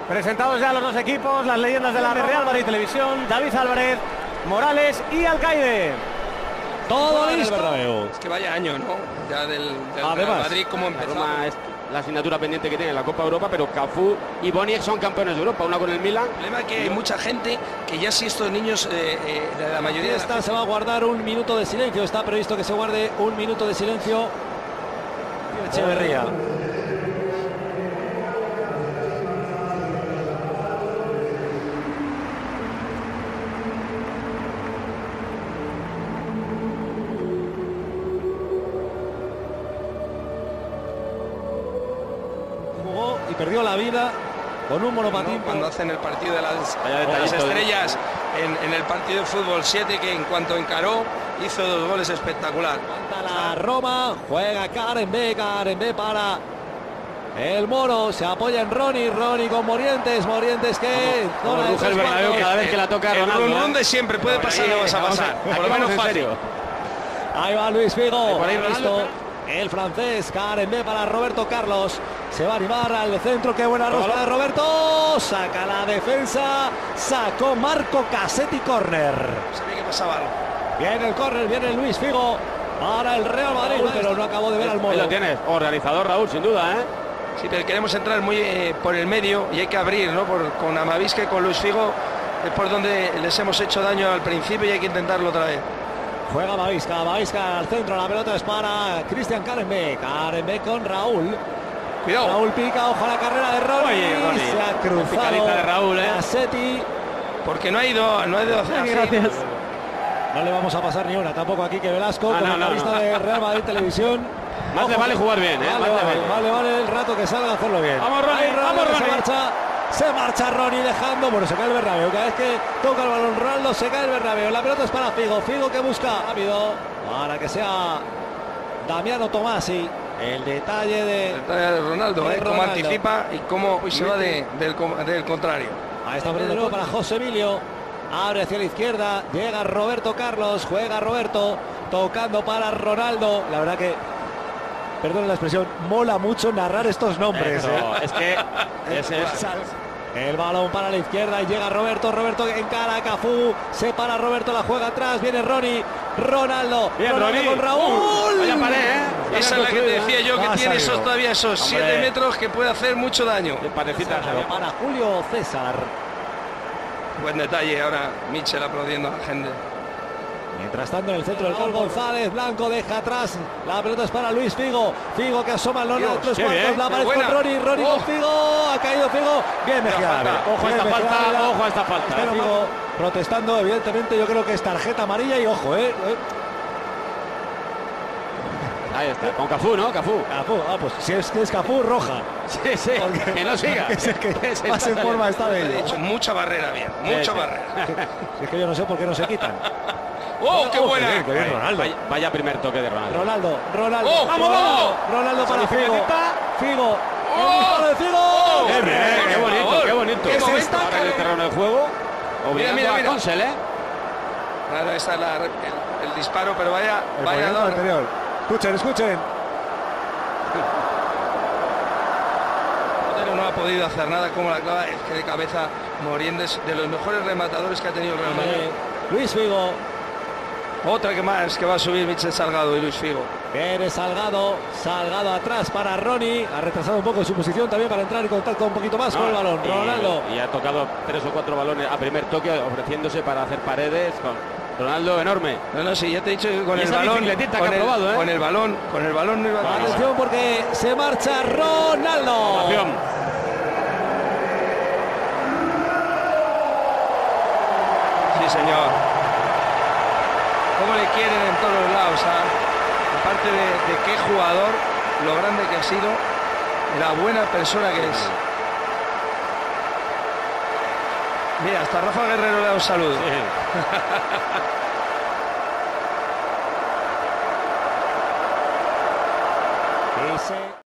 Presentados ya los dos equipos, las leyendas de la Real Madrid Televisión, David Álvarez, Morales y Alcaide. Todo listo. Es que vaya año, ¿no? Ya del Real Madrid, como empezó. Roma es la asignatura pendiente que tiene la Copa Europa, pero Cafú y Boniek son campeones de Europa, una con el Milan. El problema es que hay mucha gente que ya si estos niños, la mayoría de se va a guardar un minuto de silencio. Está previsto que se guarde un minuto de silencio. Echeverría. Y perdió la vida con un monopatín. No, cuando hacen el partido de las estrellas en el partido de fútbol 7, que en cuanto encaró hizo 2 goles espectacular. La Roma juega Karen B para el Moro, se apoya en Ronnie con Morientes que ruge el Bernabéu cada vez que la toca Ronaldo. El run de siempre puede pasar, no vas a pasar. Por lo menos fácil. Ahí va Luis Figo. El francés, Karen B para Roberto Carlos. Se va a animar al centro. Qué buena rosca de Roberto. Saca la defensa. Sacó Marco Cassetti, córner. Sabía que pasaba algo. Viene el córner, viene Luis Figo para el Real Madrid, pero no acabó de ver al Moro. Ahí lo tienes, organizador Raúl, sin duda, ¿eh? Sí, pero queremos entrar muy por el medio y hay que abrir, ¿no? Con Amavisca y con Luis Figo es por donde les hemos hecho daño al principio y hay que intentarlo otra vez. Juega Amavisca al centro, la pelota es para Cristian Karen B con Raúl. Cuidado. Raúl pica, ojo a la carrera de Ronnie. Se ha cruzado de Raúl, Cassetti. Porque no ha ido a hacer. Gracias. No le vamos a pasar ni una tampoco aquí que Velasco, con la vista de Real Madrid Televisión. Más le vale jugar bien, Vale el rato que salga a hacerlo bien. Vamos Ronnie, Se marcha Ronnie dejando, se cae el Bernabéu. Cada vez que toca el balón Ronaldo se cae el Bernabéu. La pelota es para Figo que busca rápido para que sea Damiano Tomasi. El detalle de Ronaldo, cómo anticipa y cómo se va del contrario. Ahí está abriendo para José Emilio. Abre hacia la izquierda, llega Roberto Carlos, juega Roberto, tocando para Ronaldo. La verdad que, perdón la expresión, mola mucho narrar estos nombres. Es que el balón para la izquierda y llega Roberto encara a Cafú, se para Roberto, la juega atrás, viene Ronaldo, bien, Ronnie con Raúl. Vaya pared, Esa es la que te decía yo, que tiene todavía esos 7 metros que puede hacer mucho daño. Para Julio César. Buen detalle, ahora Michel aplaudiendo a la gente. Mientras tanto en el centro del campo González Blanco deja atrás, la pelota es para Luis Figo que asoma el lona de 3 cuartos, la pared con Ronnie con Figo, ha caído Figo, bien Mejía. Ojo a esta falta. Figo protestando, evidentemente yo creo que es tarjeta amarilla y ojo, Ahí está, con Cafú, ¿no? Cafú, pues si es Cafú, roja. Sí, que no siga. Que más en forma está de ello. Mucha barrera, bien, mucha barrera. Es que yo no sé por qué no se quitan. ¡Oh, qué buena! Qué bien, Ronaldo. Vaya primer toque de Ronaldo. Ronaldo. ¡Vamos! Ronaldo para Figo. ¡Oh! ¡El disparo de Figo! ¡Qué bonito! ¿Qué momento? En el terreno de juego, obligando a Consel, Claro, esa es el disparo, pero vaya anterior. Escuchen. No ha podido hacer nada como la clava, es que de cabeza Morientes, de los mejores rematadores que ha tenido el Real Madrid. Luis Figo. Otra que va a subir Michel Salgado y Luis Figo. Viene Salgado atrás para Ronnie. Ha retrasado un poco su posición también para entrar en contacto un poquito más con el balón. Ronaldo. Y ha tocado 3 o 4 balones a primer toque, ofreciéndose para hacer paredes con Ronaldo enorme. No, sí, ya te he dicho que con el balón no iba a tener. Atención porque se marcha Ronaldo. Sí, señor. Cómo le quieren en todos los lados, aparte de qué jugador, lo grande que ha sido, la buena persona que es. Mira, hasta Rafa Guerrero le da un saludo. Sí.